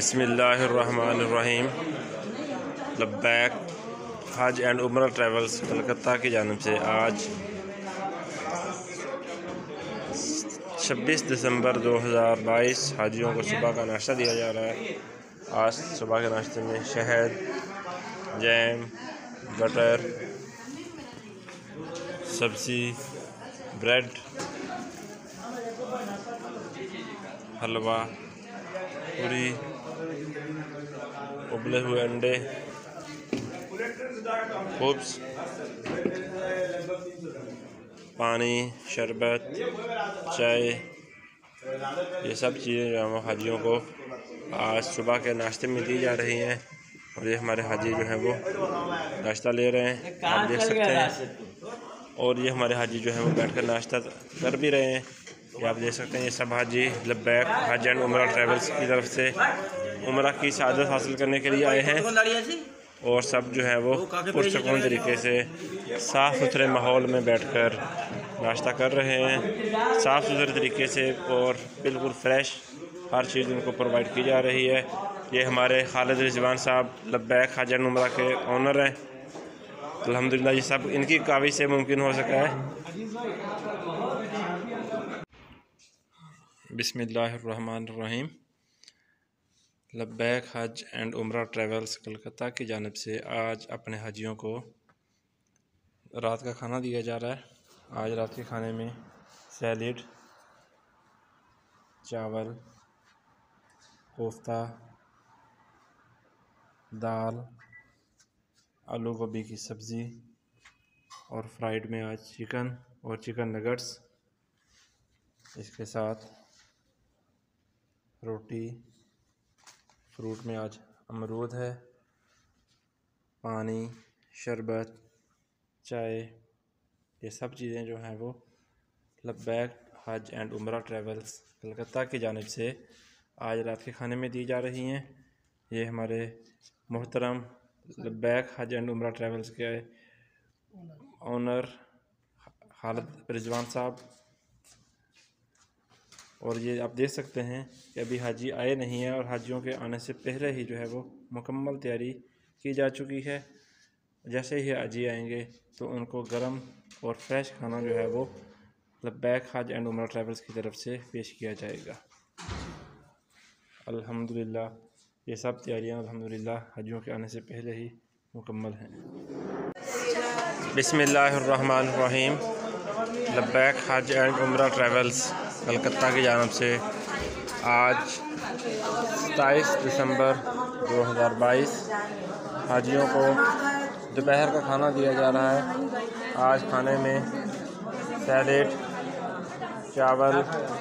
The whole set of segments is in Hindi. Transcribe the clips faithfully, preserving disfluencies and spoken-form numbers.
बिस्मिल्लाहिर्रहमानिर्रहीम। लब्बैक हज एंड उम्रा ट्रैवल्स कलकत्ता की जानिब से आज छब्बीस दिसंबर दो हज़ार बाईस हाजियों को सुबह का नाश्ता दिया जा रहा है। आज सुबह के नाश्ते में शहद, जैम, बटर, सब्ज़ी, ब्रेड, हलवा, पूरी, उबले हुए अंडे, खूब्स, पानी, शरबत, चाय, ये सब चीज़ें जो हम हाजियों को आज सुबह के नाश्ते में दी जा रही हैं। और ये हमारे हाजी जो हैं वो नाश्ता ले रहे हैं, आप देख सकते हैं। और ये हमारे हाजी जो हैं वो बैठकर नाश्ता कर भी रहे हैं, ये आप देख सकते हैं। ये सब हाजी लब्बैक हज एंड उम्रा ट्रैवल्स की तरफ से उम्रा की सआदत हासिल करने के लिए आए हैं। और सब जो है वो पुरसकून तरीके से साफ़ सुथरे माहौल में बैठकर नाश्ता कर रहे हैं, साफ़ सुथरे तरीके से, और बिल्कुल फ्रेश हर चीज़ उनको प्रोवाइड की जा रही है। ये हमारे खालिद रिजवान साहब लब्बैक हज एंड उम्रा के ऑनर हैं। अल्हम्दुलिल्लाह ये सब इनकी काविश से मुमकिन हो सका है। बिस्मिल्लाहिर्रहमानिर्रहीम। लब्बैक हज एंड उम्रा ट्रैवल्स कलकत्ता की जानिब से आज अपने हाजियों को रात का खाना दिया जा रहा है। आज रात के खाने में सैलेड, चावल, कोफ्ता, दाल, आलू गोभी की सब्ज़ी और फ्राइड में आज चिकन और चिकन नगेट्स, इसके साथ रोटी, फ्रूट में आज अमरूद है, पानी, शरबत, चाय, ये सब चीज़ें जो हैं वो लब्बैक हज एंड उम्रा ट्रैवल्स कलकत्ता की जानिब से आज रात के खाने में दी जा रही हैं। ये हमारे मोहतरम लब्बैक हज एंड उम्रा ट्रैवल्स के ऑनर खालिद रिजवान साहब। और ये आप देख सकते हैं कि अभी हाजी आए नहीं हैं, और हाजियों के आने से पहले ही जो है वो मुकम्मल तैयारी की जा चुकी है। जैसे ही हाजी आएंगे तो उनको गर्म और फ्रेश खाना जो है वो लब्बैक हज एंड उम्रा ट्रैवल्स की तरफ से पेश किया जाएगा। अल्हम्दुलिल्लाह ये सब तैयारियां अल्हम्दुलिल्लाह हाजियों के आने से पहले ही मुकम्मल हैं। बिस्मिल्लाहिर्रहमानिर्रहीम। लब्बैक हज एंड उम्रा ट्रैवल्स कलकत्ता की जानिब से आज सत्ताईस दिसंबर दो हज़ार बाईस हाजियों को दोपहर का खाना दिया जा रहा है। आज खाने में सैलेड, चावल,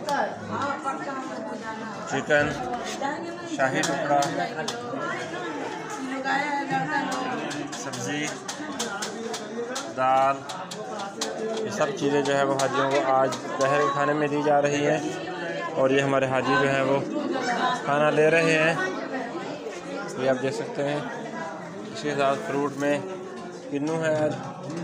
चिकन, शाही टुकड़ा, सब्ज़ी, दाल, ये सब चीज़ें जो है वो हाजियों को आज दोपहर के खाने में दी जा रही हैं। और ये हमारे हाजी जो हैं वो खाना ले रहे हैं, ये आप देख सकते हैं। इसके साथ फ्रूट में किन्नू है, आज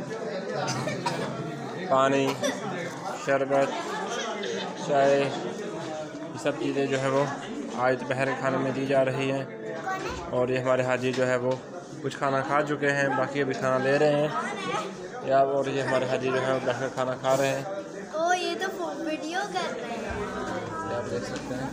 पानी, शरबत, चाय, ये सब चीज़ें जो है वो आज दोपहर के खाने में दी जा रही हैं। और ये हमारे हाजी जो है वो कुछ खाना खा चुके हैं, बाकी अभी खाना ले रहे हैं या। और ये हमारे हाजी जो है वो बैठकर खाना खा रहे हैं। ओ ये तो वीडियो कर रहे हैं, ये आप देख सकते हैं।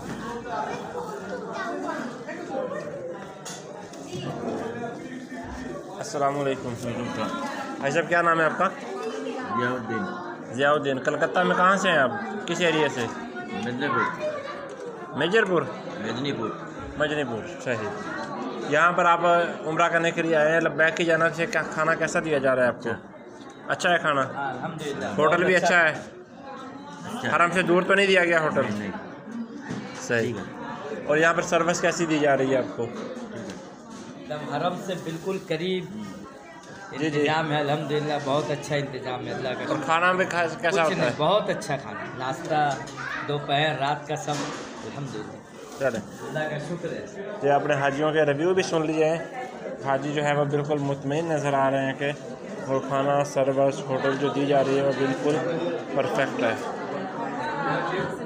अस्सलाम वालेकुम। भाई साहब क्या नाम है आपका? जियाउद्दीन। जियाउद्दीन। कलकत्ता में कहाँ से हैं आप, किस एरिया से? मेजरपुर। मेजरपुर मेदनीपुर। मजनीपुर, सही। यहाँ पर आप उम्रा करने के लिए आए हैं। लब्बैक की जानिब से क्या खाना कैसा दिया जा रहा है आपको? अच्छा है खाना? अल्हम्दुलिल्लाह। होटल भी अच्छा है? अच्छा। हरम से दूर तो नहीं दिया गया होटल? नहीं। सही। और यहाँ पर सर्विस कैसी दी जा रही है आपको? एकदम हरम से बिल्कुल करीब जी जी। इंतजाम है, अल्हम्दुलिल्लाह बहुत अच्छा इंतजाम है अल्लाह का। और खाना भी खा- कैसा कुछ होता नहीं, है? बहुत अच्छा खाना, नाश्ता, दोपहर, रात का सब अल्हम्दुलिल्लाह चले, अल्लाह का शुक्र है। तो आपने हाजियों के रिव्यू भी सुन लिए हैं। हाजी जो है वो बिल्कुल मुतमईन नज़र आ रहे हैं कि वो खाना सर्विस होटल जो दी जा रही है वो बिल्कुल परफेक्ट है।